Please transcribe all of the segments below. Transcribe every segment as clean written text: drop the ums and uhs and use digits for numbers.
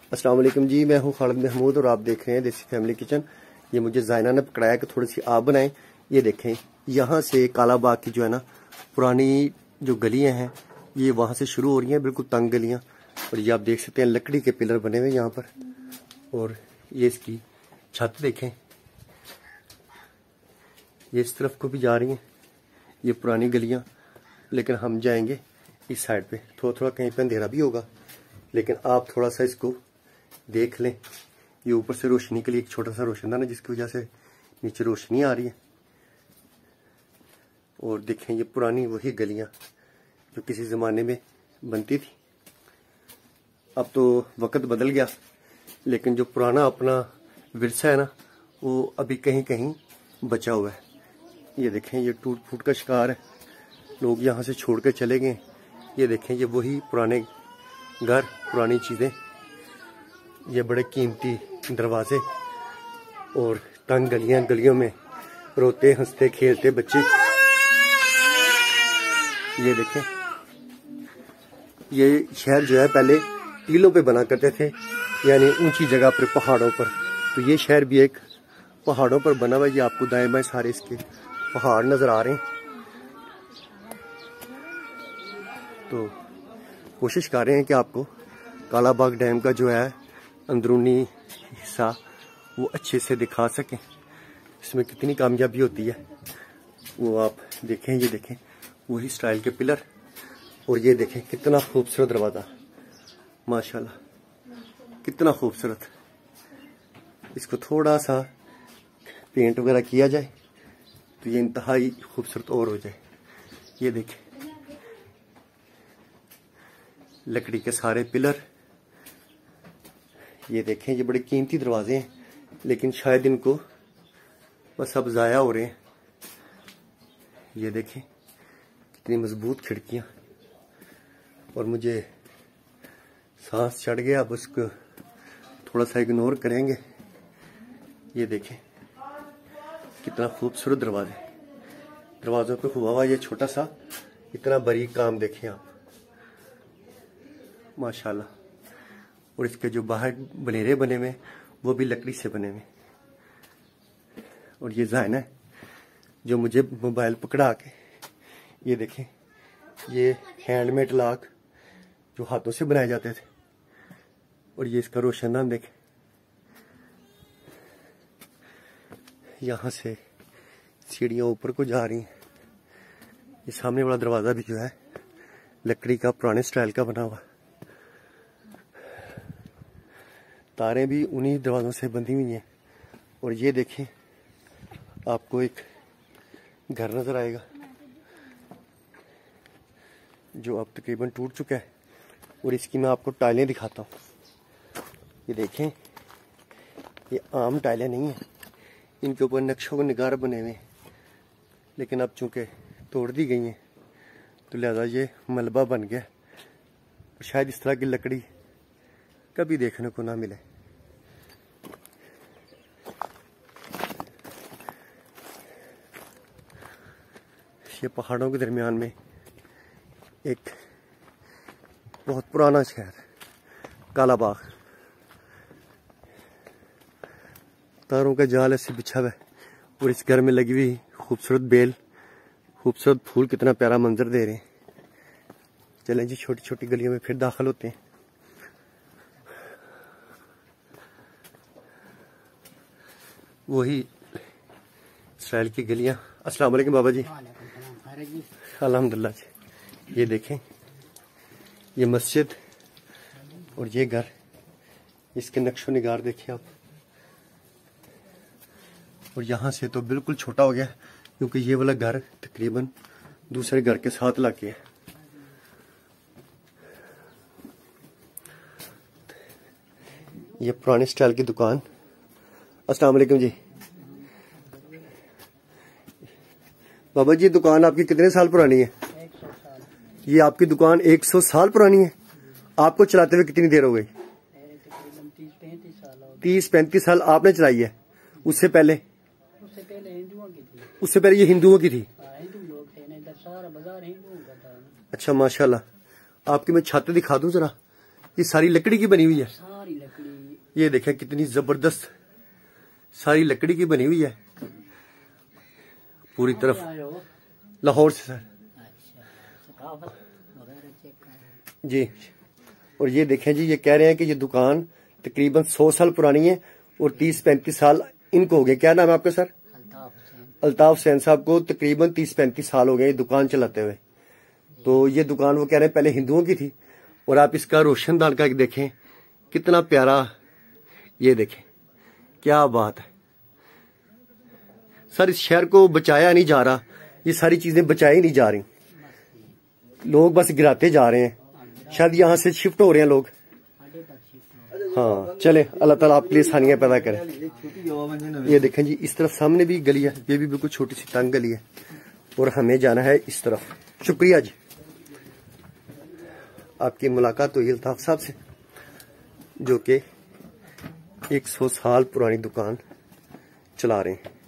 अस्सलाम वालेकुम जी, मैं हूं खालिद महमूद और आप देख रहे हैं देसी फैमिली किचन। ये मुझे जायना ने पकड़ाया कि थोड़ी सी आप बनाएं। ये देखें, यहाँ से काला बाग की जो है ना पुरानी जो गलियां हैं ये वहाँ से शुरू हो रही हैं, बिल्कुल तंग गलियां। और ये आप देख सकते हैं लकड़ी के पिलर बने हुए यहाँ पर, और ये इसकी छत देखें, ये इस तरफ को भी जा रही हैं ये पुरानी गलियां। लेकिन हम जाएंगे इस साइड पे, थोड़ा थोड़ा कहीं पे अंधेरा भी होगा, लेकिन आप थोड़ा सा इसको देख लें। ये ऊपर से रोशनी के लिए एक छोटा सा रोशनदान है जिसकी वजह से नीचे रोशनी आ रही है। और देखें ये पुरानी वही गलियां जो किसी ज़माने में बनती थी। अब तो वक्त बदल गया, लेकिन जो पुराना अपना विरसा है ना वो अभी कहीं कहीं बचा हुआ है। ये देखें ये टूट फूट का शिकार है, लोग यहाँ से छोड़ के चले गए। ये देखें ये वही पुराने घर, पुरानी चीज़ें, ये बड़े कीमती दरवाजे और तंग गलियां, गलियों में रोते हंसते खेलते बच्चे। ये देखें ये शहर जो है पहले टीलों पे बना करते थे, यानी ऊंची जगह पर, पहाड़ों पर। तो ये शहर भी एक पहाड़ों पर बना हुआ है। ये आपको दाएं बाएं सारे इसके पहाड़ नजर आ रहे हैं। तो कोशिश कर रहे हैं कि आपको काला बाग डैम का जो है अंदरूनी हिस्सा वो अच्छे से दिखा सकें। इसमें कितनी कामयाबी होती है वो आप देखें। ये देखें वही स्टाइल के पिलर, और ये देखें कितना खूबसूरत दरवाज़ा, माशाल्लाह कितना खूबसूरत। इसको थोड़ा सा पेंट वगैरह किया जाए तो ये इंतहाई खूबसूरत और हो जाए। ये देखें लकड़ी के सारे पिलर, ये देखें ये बड़े कीमती दरवाजे हैं, लेकिन शायद इनको बस अब ज़ाया हो रहे हैं। ये देखें कितनी मजबूत खिड़कियां, और मुझे सांस चढ़ गया, अब उसको थोड़ा सा इग्नोर करेंगे। ये देखें कितना खूबसूरत दरवाजे, दरवाजों पे हुआ हुआ ये छोटा सा इतना बारीक काम देखें आप, माशाल्लाह। और इसके जो बाहर बनेरे बने हुए वो भी लकड़ी से बने हुए। और ये जायना है जो मुझे मोबाइल पकड़ा के, ये देखें ये हैंडमेड लॉक जो हाथों से बनाए जाते थे। और ये इसका रोशनदान देखें, यहाँ से सीढ़ियाँ ऊपर को जा रही हैं। ये सामने वाला दरवाज़ा भी जो है लकड़ी का पुराने स्टाइल का बना हुआ, तारें भी उन्हीं दरवाज़ों से बंधी हुई हैं। और ये देखें आपको एक घर नज़र आएगा जो अब तकरीबन टूट चुका है, और इसकी मैं आपको टाइलें दिखाता हूँ। ये देखें ये आम टाइलें नहीं हैं, इनके ऊपर नक्शों निगार बने हुए हैं, लेकिन अब चूँकि तोड़ दी गई हैं तो लिहाजा ये मलबा बन गया। शायद इस तरह की लकड़ी कभी देखने को ना मिले। ये पहाड़ों के दरमियान में एक बहुत पुराना शहर काला बाग, तारों का जाल ऐसे बिछा हुआ है, और इस घर में लगी हुई खूबसूरत बेल, खूबसूरत फूल कितना प्यारा मंजर दे रहे हैं। चलें जी छोटी छोटी गलियों में फिर दाखिल होते हैं। वही स्टाइल की गलियां। अस्सलाम वालेकुम बाबा जी। अल्हम्दुलिल्लाह जी। ये देखें ये मस्जिद और ये घर, इसके नक्शो निगार देखिए आप। और यहाँ से तो बिल्कुल छोटा हो गया क्योंकि ये वाला घर तकरीबन दूसरे घर के साथ लाके है। ये पुराने स्टाइल की दुकान। अस्सलाम वालेकुम जी। बाबा जी दुकान आपकी कितने साल पुरानी है? 100 साल। ये आपकी दुकान 100 साल पुरानी है। आपको चलाते हुए कितनी देर हो गई? 30-35 साल आपने चलाई है। उससे पहले हिंदुओं की थी। उससे पहले ये हिंदुओं की थी। हिंदू लोग थे ना, इधर सारा बाजार हिंदुओं का था। अच्छा माशाल्लाह। आपकी मैं छत दिखा दूं जरा, ये सारी लकड़ी की बनी हुई है। सारी लकड़ी ये देखें कितनी जबरदस्त सारी लकड़ी की बनी हुई है पूरी तरफ। लाहौर से सर जी। और ये देखें जी, ये कह रहे हैं कि ये दुकान तकरीबन 100 साल पुरानी है और 30-35 साल इनको हो गए। क्या नाम है आपका सर? अल्ताफ हुसैन साहब को तकरीबन 30-35 साल हो गए दुकान चलाते हुए। तो ये दुकान वो कह रहे हैं पहले हिंदुओं की थी। और आप इसका रोशनदान का देखें कितना प्यारा, ये देखें क्या बात है सर। इस शहर को बचाया नहीं जा रहा, ये सारी चीजें बचाई नहीं जा रही, लोग बस गिराते जा रहे हैं। शायद यहाँ से शिफ्ट हो रहे हैं लोग। हाँ चले, अल्लाह ताला आपके लिए आसानियां पैदा करे। ये देखें जी, इस तरफ सामने भी गली है, ये भी बिल्कुल छोटी सी तंग गली है और हमें जाना है इस तरफ। शुक्रिया जी, आपकी मुलाकात हुई अल्ताफ साहब से जो कि 100 साल पुरानी दुकान चला रहे हैं।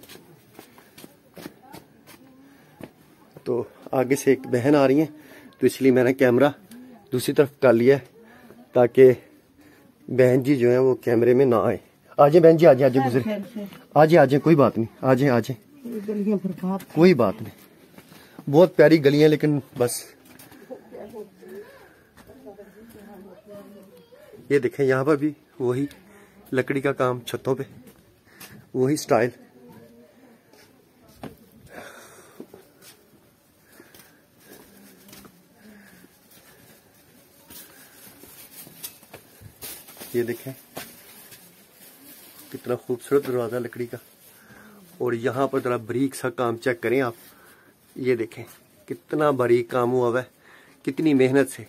तो आगे से एक बहन आ रही है तो इसलिए मैंने कैमरा दूसरी तरफ कर लिया है ताकि बहन जी जो है वो कैमरे में ना आए। आजे बहन जी, आजे आजे गुजरे, आजे आजे, कोई बात नहीं, आजे आजे, कोई बात नहीं। बहुत प्यारी गलियां, लेकिन बस ये देखें यहाँ पर भी वही लकड़ी का काम, छतों पे वही स्टाइल। ये देखें कितना खूबसूरत दरवाजा लकड़ी का। और यहाँ पर जरा बारीक सा काम चेक करें आप, ये देखें कितना बारीक काम हुआ है, कितनी मेहनत से।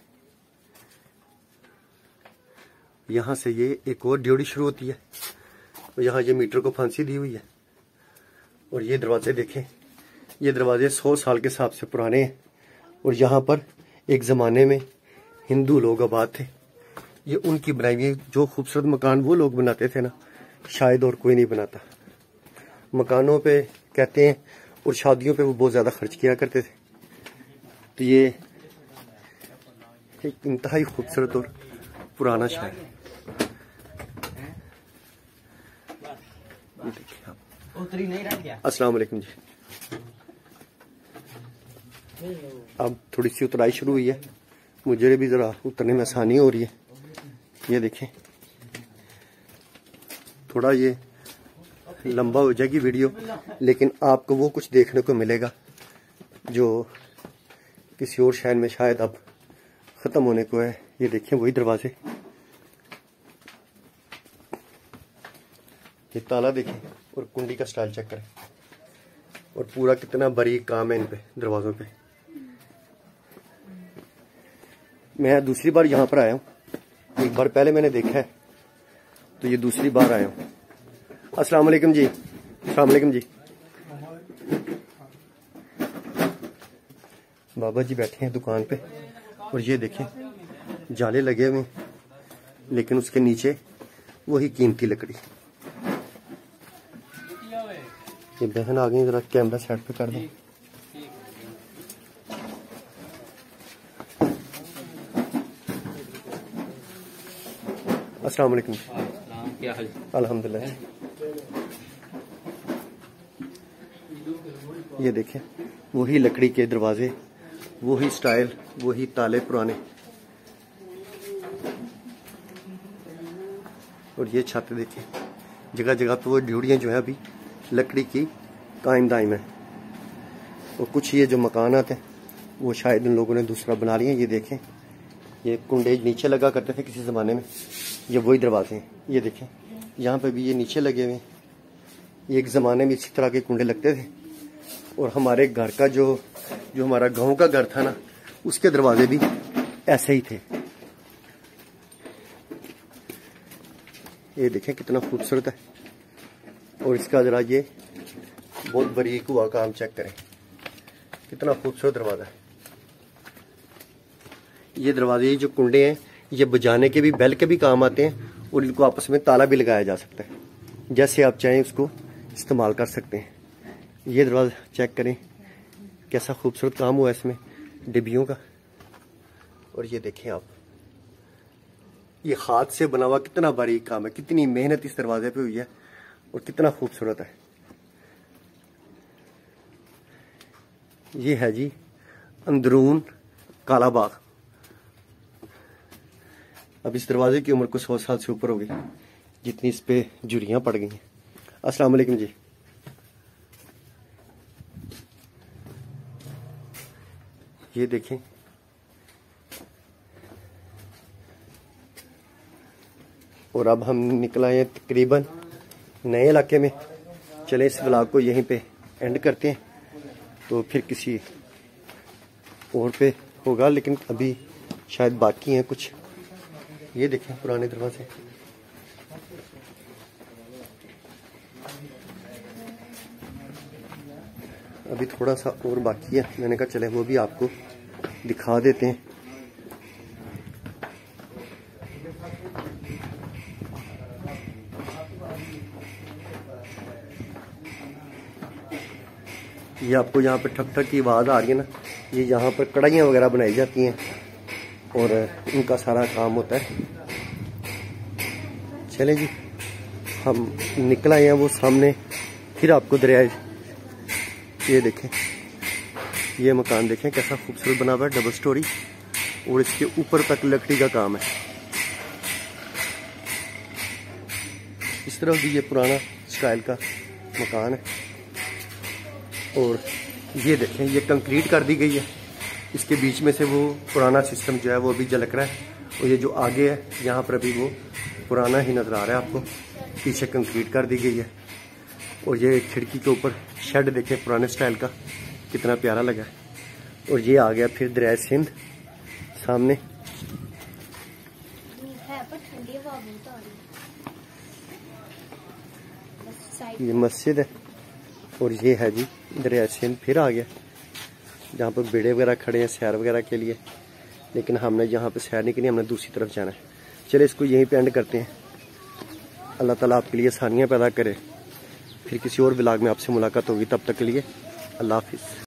यहाँ से ये एक और ड्योड़ी शुरू होती है और यहाँ ये मीटर को फांसी दी हुई है। और ये दरवाजे देखें, ये दरवाजे 100 साल के हिसाब से पुराने हैं। और यहाँ पर एक ज़माने में हिंदू लोग आबाद थे, ये उनकी बनाई हुई। जो खूबसूरत मकान वो लोग बनाते थे ना, शायद और कोई नहीं बनाता। मकानों पे कहते हैं और शादियों पे वो बहुत ज़्यादा खर्च किया करते थे। तो ये एक इंतहाई खूबसूरत और पुराना शहर है। ये देखिए आप। अस्सलाम वालेकुम जी। अब थोड़ी सी उतराई शुरू हुई है, मुझे भी ज़रा उतरने में आसानी हो रही है। ये देखें, थोड़ा ये लंबा हो जाएगी वीडियो, लेकिन आपको वो कुछ देखने को मिलेगा जो किसी और शहर में शायद अब ख़त्म होने को है। ये देखें वही दरवाजे, ये ताला देखें और कुंडी का स्टाइल चेक करें। और पूरा कितना बारीक काम है इन पे दरवाज़ों पे। मैं दूसरी बार यहाँ पर आया हूँ, एक बार पहले मैंने देखा है, तो ये दूसरी बार आया हूँ। अस्सलाम वालेकुम जी। अस्सलाम वालेकुम जी। बाबा जी बैठे हैं दुकान पे और ये देखें जाले लगे हुए, लेकिन उसके नीचे वही कीमती लकड़ी। ये बहन आ गई, जरा कैमरा साइड पे कर दो। अस्सलाम वालेकुम। क्या हाल? अल्हम्दुलिल्लाह। ये देखें वही लकड़ी के दरवाजे, वही स्टाइल, वही ताले पुराने। और ये छत देखें, जगह जगह पे वो ड्योड़ियाँ जो है अभी लकड़ी की कायम दायम है। और कुछ ये जो मकानात हैं वो शायद इन लोगों ने दूसरा बना लिए। ये देखें, ये कुंडे नीचे लगा करते थे किसी ज़माने में, ये वही दरवाजे हैं। ये देखें यहाँ पे भी ये नीचे लगे हुए हैं। एक ज़माने में इसी तरह के कुंडे लगते थे। और हमारे घर का जो हमारा गांव का घर था ना, उसके दरवाजे भी ऐसे ही थे। ये देखें कितना खूबसूरत है। और इसका जरा ये बहुत बारीक हुआ काम चेक करें, कितना खूबसूरत दरवाजा है। ये दरवाजे, जो कुंडे हैं, ये बजाने के भी, बेल के भी काम आते हैं और इनको आपस में ताला भी लगाया जा सकता है। जैसे आप चाहें उसको इस्तेमाल कर सकते हैं। ये दरवाजा चेक करें कैसा खूबसूरत काम हुआ है इसमें डिब्बियों का। और ये देखें आप, ये हाथ से बना हुआ कितना बारीक काम है, कितनी मेहनत इस दरवाजे पे हुई है और कितना खूबसूरत है। ये है जी अंदरून काला बाग। अब इस दरवाजे की उम्र को 100 साल से ऊपर हो गई, जितनी इस पे झुर्रियां पड़ गई हैं। अस्सलाम वालेकुम जी। ये देखें, और अब हम निकल आए तकरीबन नए इलाके में। चले इस व्लॉग को यहीं पे एंड करते हैं, तो फिर किसी और पे होगा, लेकिन अभी शायद बाकी हैं कुछ। ये देखें पुराने दरवाजे। अभी थोड़ा सा और बाकी है, मैंने कहा चले वो भी आपको दिखा देते हैं। ये आपको यहाँ पे ठक ठक की आवाज़ आ रही है ना, ये यहाँ पर कढ़ाइयाँ वगैरह बनाई जाती हैं और उनका सारा काम होता है। चलें जी, हम निकल आए हैं वो सामने, फिर आपको दरिया। ये देखें, ये मकान देखें कैसा खूबसूरत बना हुआ है, डबल स्टोरी, और इसके ऊपर तक लकड़ी का काम है। इस तरफ भी ये पुराना स्टाइल का मकान है, और ये देखें ये कंक्रीट कर दी गई है। इसके बीच में से वो पुराना सिस्टम जो है वो अभी झलक रहा है, और ये जो आगे है यहाँ पर अभी वो पुराना ही नजर आ रहा है आपको। पीछे कंक्रीट कर दी गई है, और ये खिड़की के ऊपर शेड देखें पुराने स्टाइल का, कितना प्यारा लगा है। और ये आ गया फिर दरिया सिंध सामने। ये मस्जिद है, और ये है जी दरिया सिंध फिर आ गया, जहाँ पर बेड़े वगैरह खड़े हैं सैर वगैरह के लिए, लेकिन हमने यहाँ पे सैर नहीं करनी, हमने दूसरी तरफ जाना है। चले इसको यहीं पे एंड करते हैं। अल्लाह ताला आपके लिए आसानियाँ पैदा करे। फिर किसी और व्लॉग में आपसे मुलाकात होगी, तब तक के लिए अल्लाह हाफिज़।